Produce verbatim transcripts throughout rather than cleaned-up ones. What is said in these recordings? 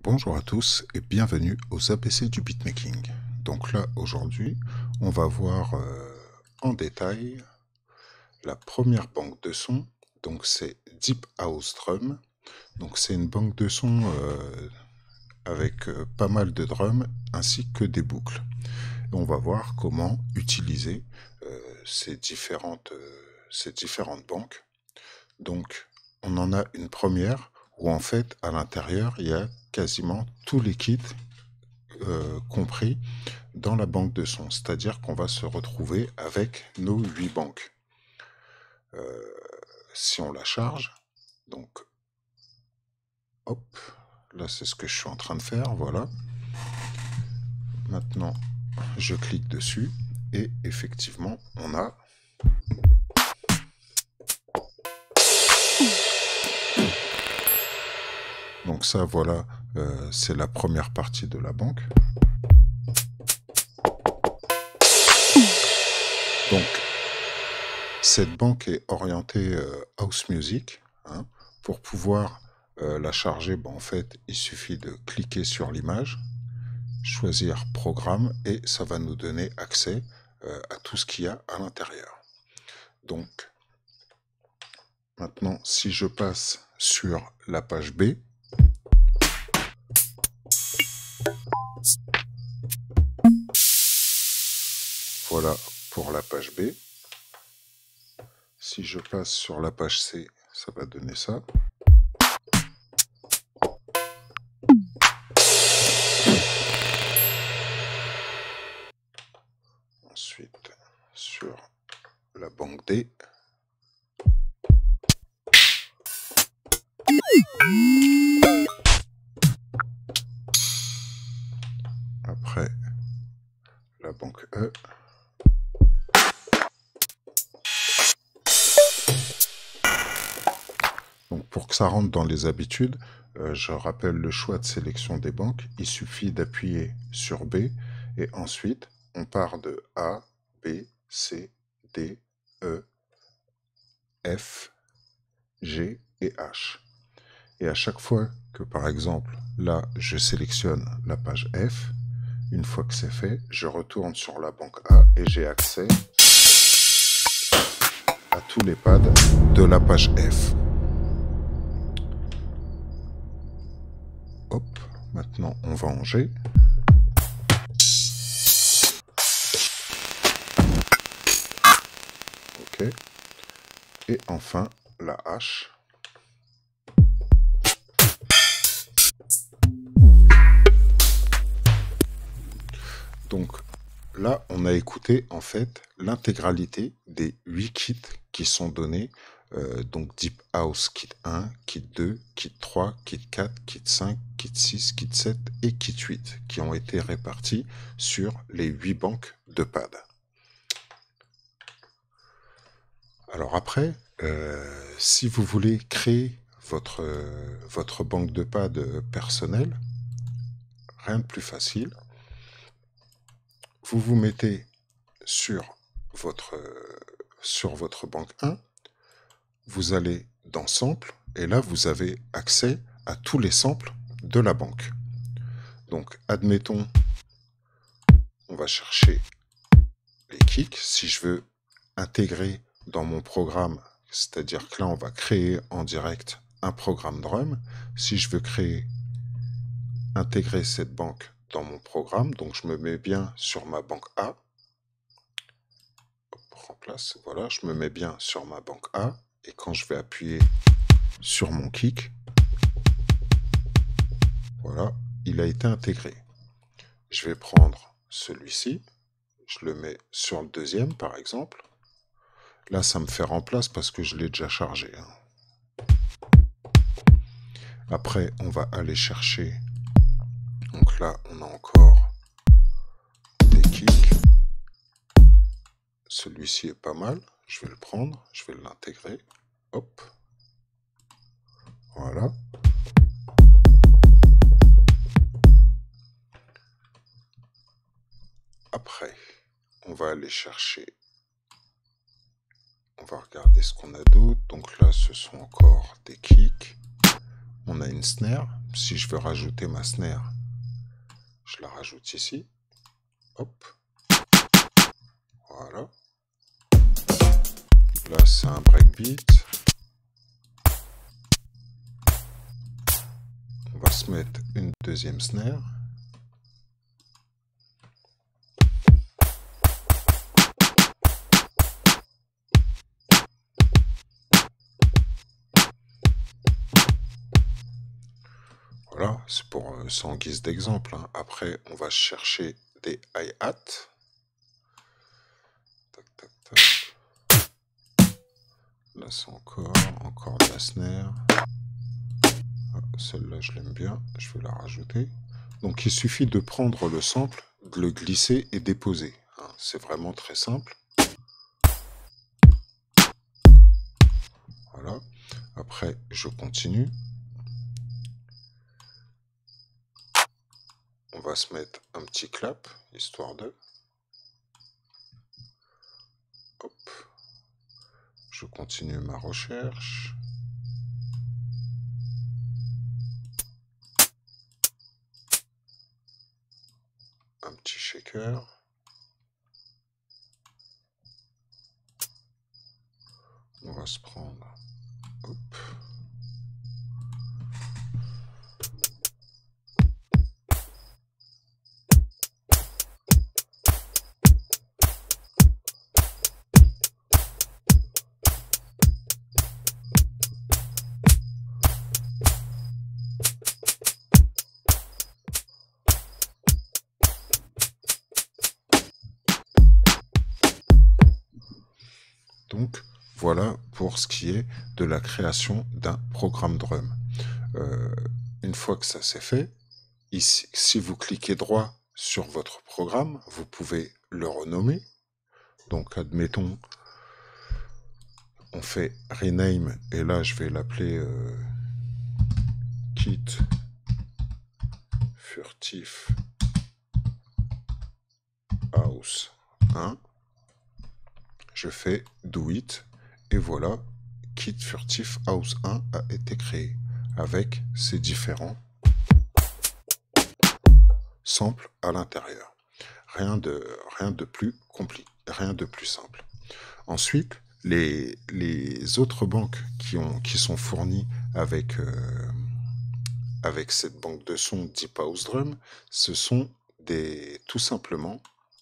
Bonjour à tous et bienvenue aux A B C du beatmaking. Donc là aujourd'hui on va voir euh, en détail la première banque de sons. Donc c'est Deep House Drum. Donc c'est une banque de sons euh, avec euh, pas mal de drums ainsi que des boucles. Et on va voir comment utiliser euh, ces différentes, euh, ces différentes banques. Donc on en a une première où en fait à l'intérieur il y a quasiment tous les kits euh, compris dans la banque de sons, c'est-à-dire qu'on va se retrouver avec nos huit banques. Euh, si on la charge, donc hop, là c'est ce que je suis en train de faire, voilà. Maintenant je clique dessus et effectivement on a donc ça voilà, euh, c'est la première partie de la banque. Donc cette banque est orientée euh, house music, hein. Pour pouvoir euh, la charger, ben, en fait il suffit de cliquer sur l'image, choisir programme et ça va nous donner accès euh, à tout ce qu'il y a à l'intérieur. Donc maintenant si je passe sur la page B, voilà pour la page B. Si je passe sur la page C, ça va donner ça. Ensuite sur la banque D. Après la banque E. Donc pour que ça rentre dans les habitudes, euh, je rappelle le choix de sélection des banques. Il suffit d'appuyer sur B et ensuite on part de A, B, C, D, E, F, G et H. Et à chaque fois que par exemple là je sélectionne la page F, une fois que c'est fait, je retourne sur la banque A et j'ai accès à tous les pads de la page F. Hop, maintenant on va en G. Ok. Et enfin la H. Donc là, on a écouté en fait l'intégralité des huit kits qui sont donnés. Euh, donc Deep House Kit un, Kit deux, Kit trois, Kit quatre, Kit cinq, Kit six, Kit sept et Kit huit qui ont été répartis sur les huit banques de pads. Alors après, euh, si vous voulez créer votre, euh, votre banque de pads personnelle, rien de plus facile. Vous vous mettez sur votre, euh, sur votre banque un, vous allez dans Sample, et là vous avez accès à tous les samples de la banque. Donc admettons, on va chercher les kicks. Si je veux intégrer dans mon programme, c'est-à-dire que là on va créer en direct un programme drum. Si je veux créer, intégrer cette banque dans mon programme, donc je me mets bien sur ma banque A. Remplace, voilà, je me mets bien sur ma banque A et quand je vais appuyer sur mon kick, voilà, il a été intégré. Je vais prendre celui-ci, je le mets sur le deuxième par exemple. Là, ça me fait remplace parce que je l'ai déjà chargé. Hein. Après, on va aller chercher. Donc là, on a encore des kicks. Celui-ci est pas mal. Je vais le prendre, je vais l'intégrer. Hop. Voilà. Après, on va aller chercher. On va regarder ce qu'on a d'autre. Donc là, ce sont encore des kicks. On a une snare. si je veux rajouter ma snare, je la rajoute ici. Hop. Voilà. Là, c'est un breakbeat. On va se mettre une deuxième snare. Voilà, c'est pour euh, c'est en guise d'exemple. Hein. Après, on va chercher des hi-hats. Tac, tac, tac. Là, c'est encore, encore de la snare. Ah, celle-là, je l'aime bien. Je vais la rajouter. Donc, il suffit de prendre le sample, de le glisser et déposer. Hein. C'est vraiment très simple. Voilà. Après, je continue. On va se mettre un petit clap, histoire de... Hop. Je continue ma recherche. Un petit shaker. On va se prendre... Hop. Donc, voilà pour ce qui est de la création d'un programme drum. Euh, une fois que ça c'est fait, ici, si vous cliquez droit sur votre programme, vous pouvez le renommer. Donc, admettons, on fait rename, et là, je vais l'appeler euh, Kit Furtif House un. Je fais do it, et voilà, Kit Furtif House un a été créé avec ses différents samples à l'intérieur. Rien de, rien de plus compliqué, rien de plus simple. Ensuite, les, les autres banques qui, ont, qui sont fournies avec, euh, avec cette banque de sons Deep House Drum, ce sont des, tout simplement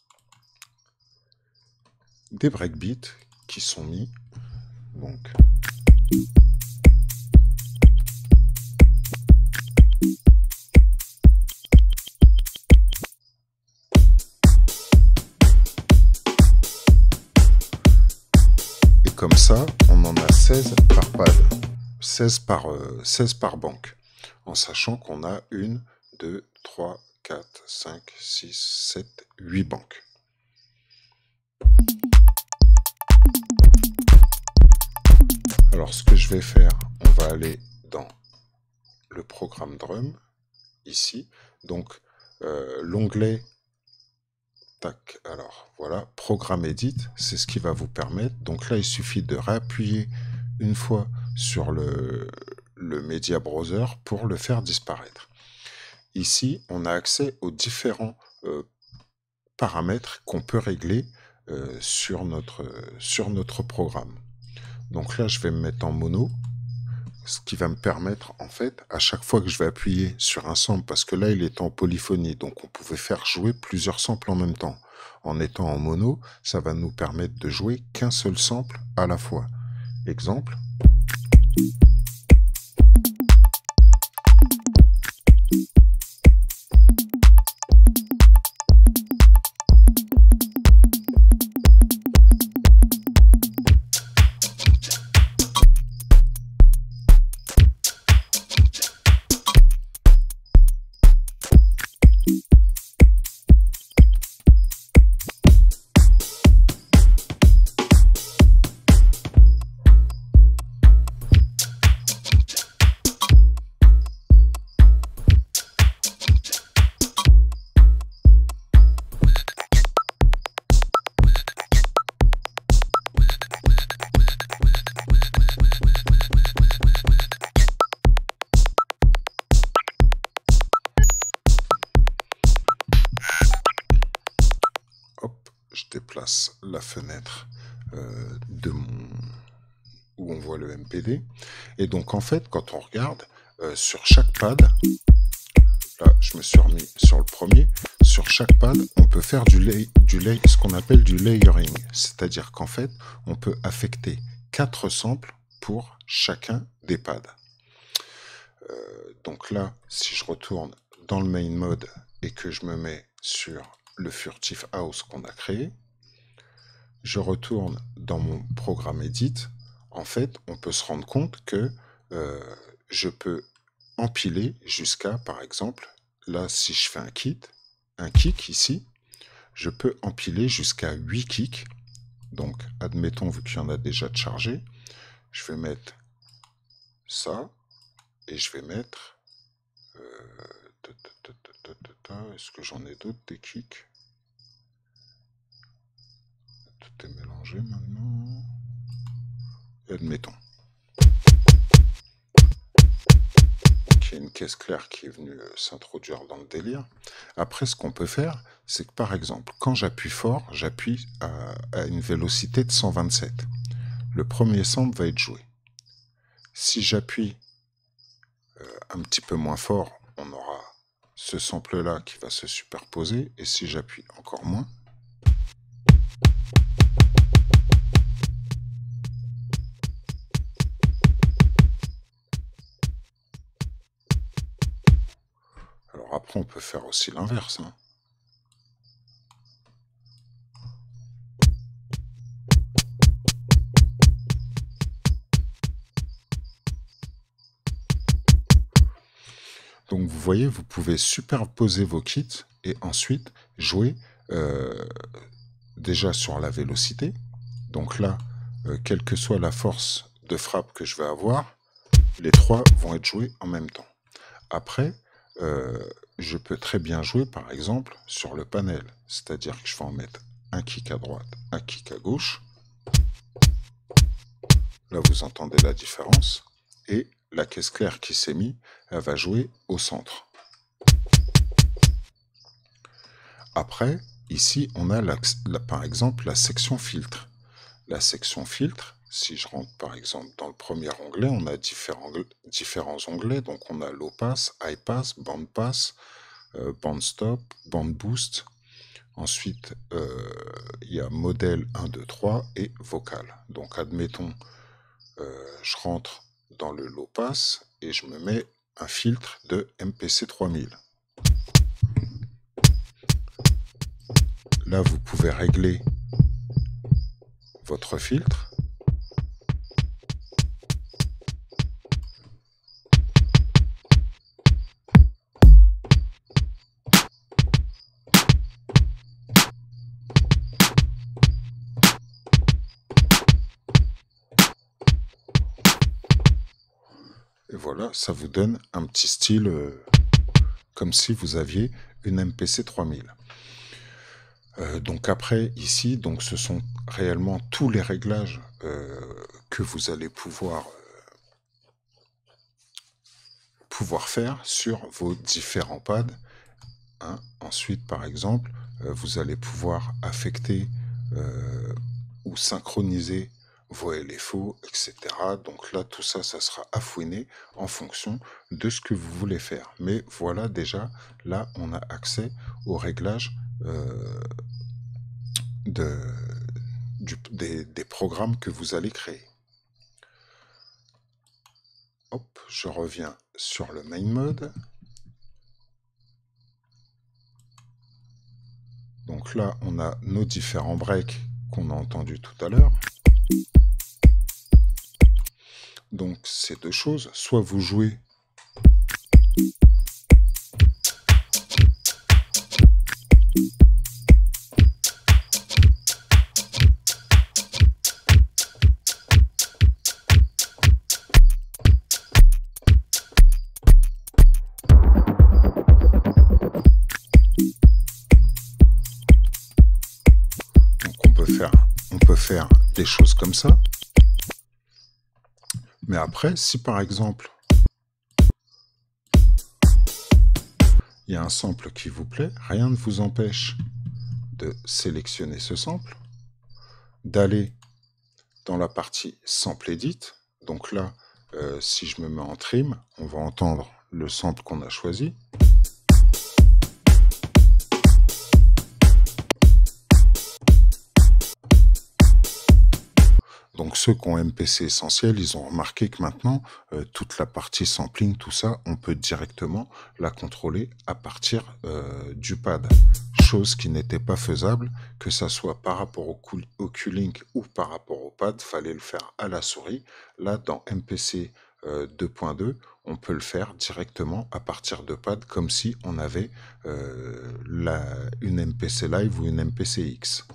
des breakbeats qui sont mis. Donc, et comme ça, on en a seize par pad, seize par, euh, seize par banque, en sachant qu'on a une, deux, trois, quatre, cinq, six, sept, huit banques. Alors, ce que je vais faire, on va aller dans le programme drum, ici. Donc, euh, l'onglet, tac, alors, voilà, programme edit, c'est ce qui va vous permettre. Donc là, il suffit de réappuyer une fois sur le, le Media Browser pour le faire disparaître. Ici, on a accès aux différents euh, paramètres qu'on peut régler euh, sur, notre, sur notre programme. Donc là, je vais me mettre en mono, ce qui va me permettre, en fait, à chaque fois que je vais appuyer sur un sample, parce que là, il est en polyphonie, donc on pouvait faire jouer plusieurs samples en même temps. En étant en mono, ça va nous permettre de jouer qu'un seul sample à la fois. Exemple. déplace la fenêtre euh, de mon où on voit le M P D. Et donc en fait, quand on regarde euh, sur chaque pad, là je me suis remis sur le premier, sur chaque pad, on peut faire du, lay, du lay, ce qu'on appelle du layering. C'est-à-dire qu'en fait, on peut affecter quatre samples pour chacun des pads. Euh, donc là, si je retourne dans le main mode et que je me mets sur le Furtive House qu'on a créé, je retourne dans mon programme Edit. En fait, on peut se rendre compte que euh, je peux empiler jusqu'à, par exemple, là, si je fais un kit, un kick ici, je peux empiler jusqu'à huit kicks. Donc, admettons, vu qu'il y en a déjà de chargé, je vais mettre ça, et je vais mettre... Euh, est-ce que j'en ai d'autres, des kicks? Tout est mélangé maintenant. Et admettons. Il y a une caisse claire qui est venue s'introduire dans le délire. Après, ce qu'on peut faire, c'est que par exemple, quand j'appuie fort, j'appuie à, à une vélocité de cent vingt-sept. Le premier sample va être joué. Si j'appuie euh, un petit peu moins fort, on aura ce sample-là qui va se superposer. Et si j'appuie encore moins, alors après, on peut faire aussi l'inverse. Hein. Donc vous voyez, vous pouvez superposer vos kits et ensuite jouer euh, déjà sur la vélocité. Donc là, euh, quelle que soit la force de frappe que je vais avoir, les trois vont être joués en même temps. Après, euh, je peux très bien jouer par exemple sur le panel. C'est-à-dire que je vais en mettre un kick à droite, un kick à gauche. Là, vous entendez la différence. Et la caisse claire qui s'est mise, elle va jouer au centre. Après, ici, on a la, la, par exemple la section filtre. La section filtre, si je rentre par exemple dans le premier onglet, on a différents, différents onglets. Donc on a low pass, high pass, band pass, euh, band stop, band boost. Ensuite, euh, il y a modèle un, deux, trois et vocal. Donc admettons, euh, je rentre dans le low pass et je me mets un filtre de M P C trois mille. Là, vous pouvez régler votre filtre. Et voilà, ça vous donne un petit style euh, comme si vous aviez une M P C trois mille. Euh, donc après, ici, donc ce sont réellement tous les réglages euh, que vous allez pouvoir, euh, pouvoir faire sur vos différents pads. Hein. Ensuite, par exemple, euh, vous allez pouvoir affecter euh, ou synchroniser vos L F O, et cetera. Donc là, tout ça, ça sera affouiné en fonction de ce que vous voulez faire. Mais voilà, déjà, là, on a accès aux réglages euh, de, du, des, des programmes que vous allez créer. Hop, je reviens sur le main mode. Donc là, on a nos différents breaks qu'on a entendus tout à l'heure. Donc, c'est deux choses. Soit vous jouez donc on peut faire, on peut faire des choses comme ça. Mais après, si par exemple, il y a un sample qui vous plaît, rien ne vous empêche de sélectionner ce sample, d'aller dans la partie Sample Edit. Donc là, euh, si je me mets en trim, on va entendre le sample qu'on a choisi. Donc ceux qui ont M P C Essentiel, ils ont remarqué que maintenant, euh, toute la partie sampling, tout ça, on peut directement la contrôler à partir euh, du pad. Chose qui n'était pas faisable, que ça soit par rapport au, au Q-Link ou par rapport au pad, fallait le faire à la souris. Là, dans M P C euh, deux point deux, on peut le faire directement à partir de pad, comme si on avait euh, la, une M P C Live ou une M P C X.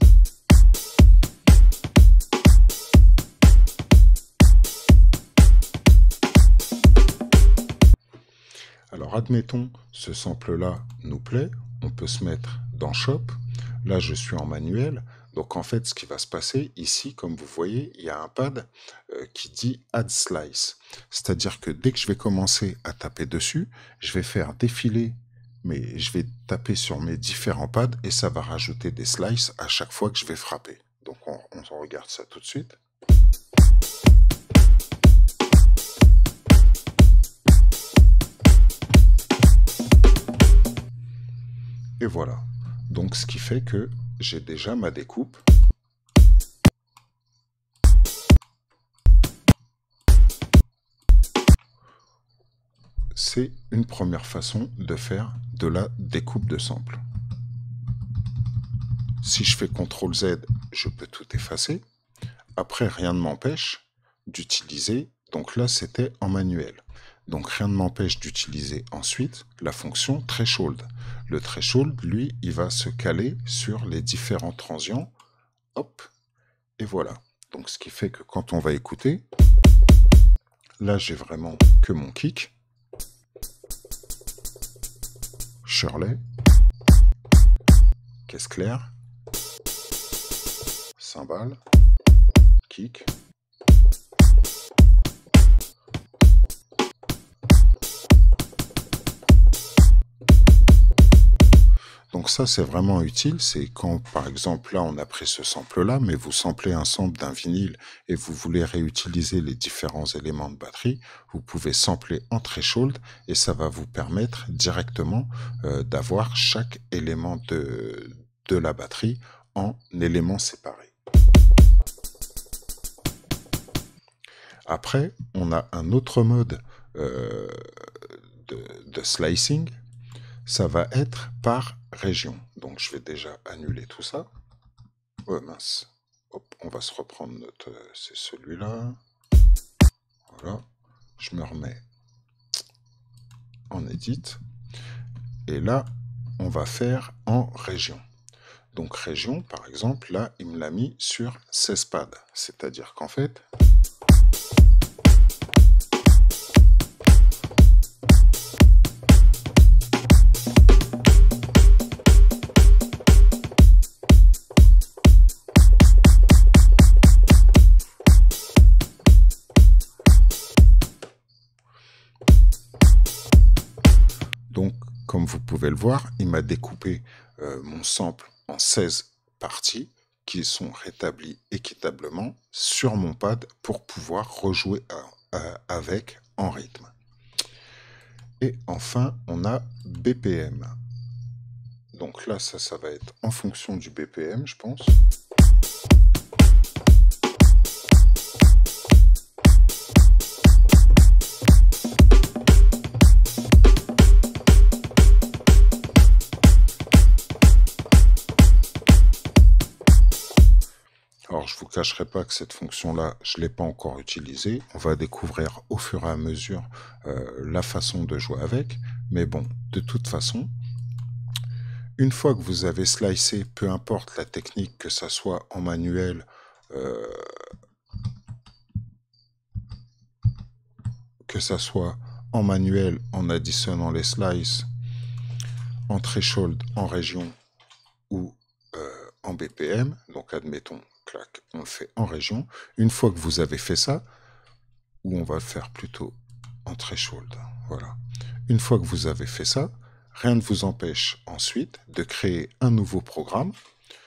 Alors admettons, ce sample-là nous plaît, on peut se mettre dans Shop. Là, je suis en manuel. Donc en fait, ce qui va se passer ici, comme vous voyez, il y a un pad euh, qui dit Add Slice. C'est-à-dire que dès que je vais commencer à taper dessus, je vais faire défiler, mais je vais taper sur mes différents pads et ça va rajouter des slices à chaque fois que je vais frapper. Donc on, on regarde ça tout de suite. Et voilà. Donc ce qui fait que j'ai déjà ma découpe. C'est une première façon de faire de la découpe de sample. Si je fais contrôle Z, je peux tout effacer. Après, rien ne m'empêche d'utiliser, donc là c'était en manuel. Donc rien ne m'empêche d'utiliser ensuite la fonction threshold. Le threshold, lui, il va se caler sur les différents transients. Hop, et voilà. Donc ce qui fait que quand on va écouter, là j'ai vraiment que mon kick. Shirley, caisse claire, cymbale, kick. Donc ça, c'est vraiment utile, c'est quand, par exemple, là, on a pris ce sample-là, mais vous samplez un sample d'un vinyle et vous voulez réutiliser les différents éléments de batterie, vous pouvez sampler en threshold et ça va vous permettre directement euh, d'avoir chaque élément de, de la batterie en éléments séparés. Après, on a un autre mode euh, de, de slicing. Ça va être par région. Donc je vais déjà annuler tout ça. Oh mince. Hop, on va se reprendre notre... C'est celui-là. Voilà. Je me remets en edit. Et là, on va faire en région. Donc région, par exemple, là, il me l'a mis sur seize pads. C'est-à-dire qu'en fait... Donc, comme vous pouvez le voir, il m'a découpé euh, mon sample en seize parties qui sont rétablies équitablement sur mon pad pour pouvoir rejouer à, à, avec en rythme. Et enfin, on a B P M. Donc là, ça, ça va être en fonction du B P M, je pense. Alors, je ne vous cacherai pas que cette fonction-là, je ne l'ai pas encore utilisée. On va découvrir au fur et à mesure euh, la façon de jouer avec. Mais bon, de toute façon, une fois que vous avez slicé, peu importe la technique, que ça soit en manuel, euh, que ça soit en manuel, en additionnant les slices, en threshold, en région ou euh, en B P M, donc admettons, clac, on le fait en région. Une fois que vous avez fait ça, ou on va le faire plutôt en threshold, voilà. Une fois que vous avez fait ça, rien ne vous empêche ensuite de créer un nouveau programme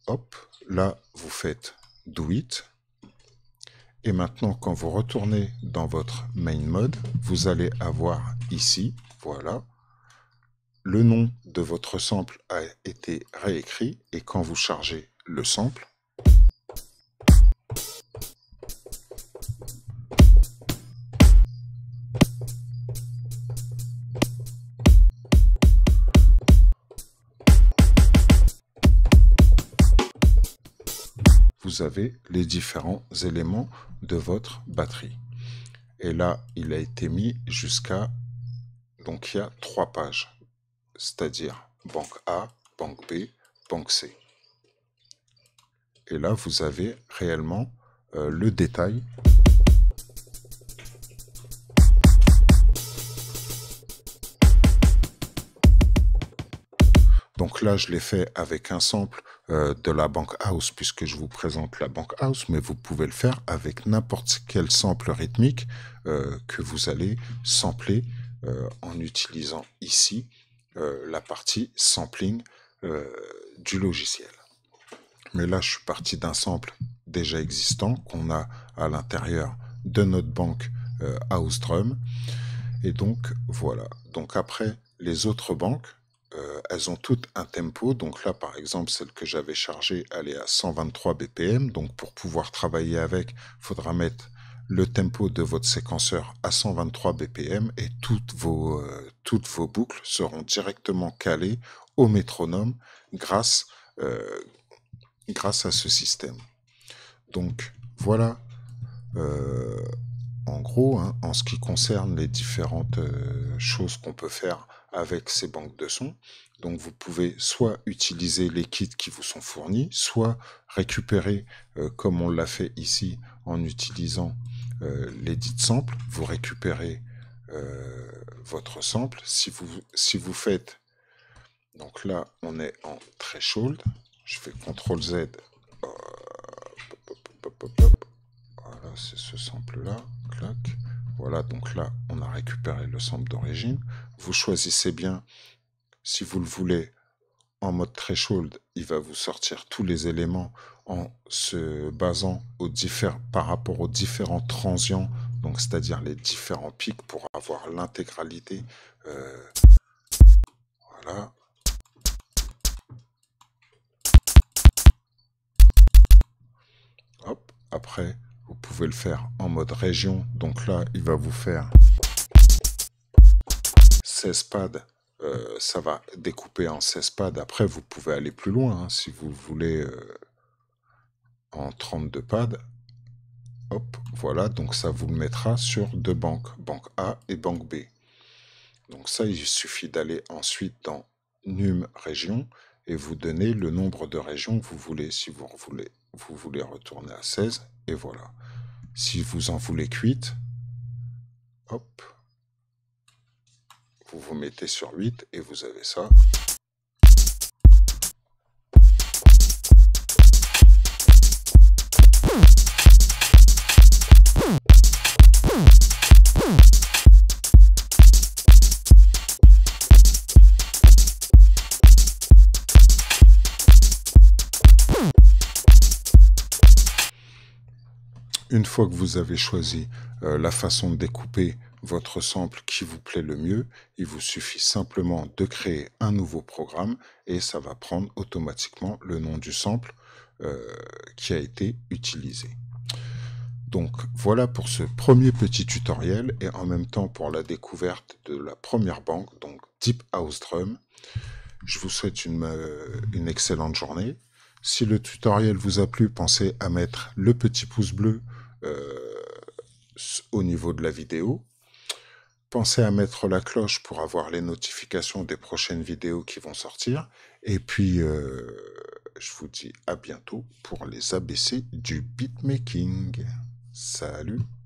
hop, là, vous faites do it. Et maintenant, quand vous retournez dans votre main mode, vous allez avoir ici, voilà, le nom de votre sample a été réécrit. Et quand vous chargez le sample, vous avez les différents éléments de votre batterie. Et là, il a été mis jusqu'à... Donc, il y a trois pages. C'est-à-dire banque A, banque B, banque C. Et là, vous avez réellement euh, le détail. Donc là, je l'ai fait avec un sample euh, de la banque house, puisque je vous présente la banque house, mais vous pouvez le faire avec n'importe quel sample rythmique euh, que vous allez sampler euh, en utilisant ici euh, la partie sampling euh, du logiciel. Mais là, je suis parti d'un sample déjà existant qu'on a à l'intérieur de notre banque euh, House Drum. Et donc, voilà. Donc après, les autres banques, euh, elles ont toutes un tempo. Donc là, par exemple, celle que j'avais chargée, elle est à cent vingt-trois B P M. Donc pour pouvoir travailler avec, il faudra mettre le tempo de votre séquenceur à cent vingt-trois B P M et toutes vos, euh, toutes vos boucles seront directement calées au métronome grâce, euh, grâce à ce système. Donc voilà, euh, en gros, hein, en ce qui concerne les différentes euh, choses qu'on peut faire avec ces banques de sons. Donc vous pouvez soit utiliser les kits qui vous sont fournis, soit récupérer, euh, comme on l'a fait ici, en utilisant euh, l'edit sample, vous récupérez euh, votre sample. Si vous, si vous faites, donc là on est en threshold, je fais contrôle Z, euh, pop, pop, pop, voilà, c'est ce sample-là, clac. Voilà, donc là, on a récupéré le sample d'origine. Vous choisissez bien, si vous le voulez, en mode threshold, il va vous sortir tous les éléments en se basant aux diffé- par rapport aux différents transients, donc c'est-à-dire les différents pics pour avoir l'intégralité. Euh, voilà. Hop, après, vous pouvez le faire en mode région. Donc là, il va vous faire seize pads. Euh, ça va découper en seize pads. Après, vous pouvez aller plus loin hein, si vous voulez euh, en trente-deux pads. Hop, voilà. Donc ça vous le mettra sur deux banques, banque A et banque B. Donc ça, il suffit d'aller ensuite dans num région et vous donner le nombre de régions que vous voulez. Si vous voulez, vous voulez retourner à seize, et voilà. Si vous en voulez que huit, hop, vous vous mettez sur huit et vous avez ça. Une fois que vous avez choisi euh, la façon de découper votre sample qui vous plaît le mieux, il vous suffit simplement de créer un nouveau programme et ça va prendre automatiquement le nom du sample euh, qui a été utilisé. Donc voilà pour ce premier petit tutoriel et en même temps pour la découverte de la première banque, donc Deep House Drum. Je vous souhaite une, euh, une excellente journée. Si le tutoriel vous a plu, pensez à mettre le petit pouce bleu euh, au niveau de la vidéo. Pensez à mettre la cloche pour avoir les notifications des prochaines vidéos qui vont sortir. Et puis, euh, je vous dis à bientôt pour les A B C du beatmaking. Salut!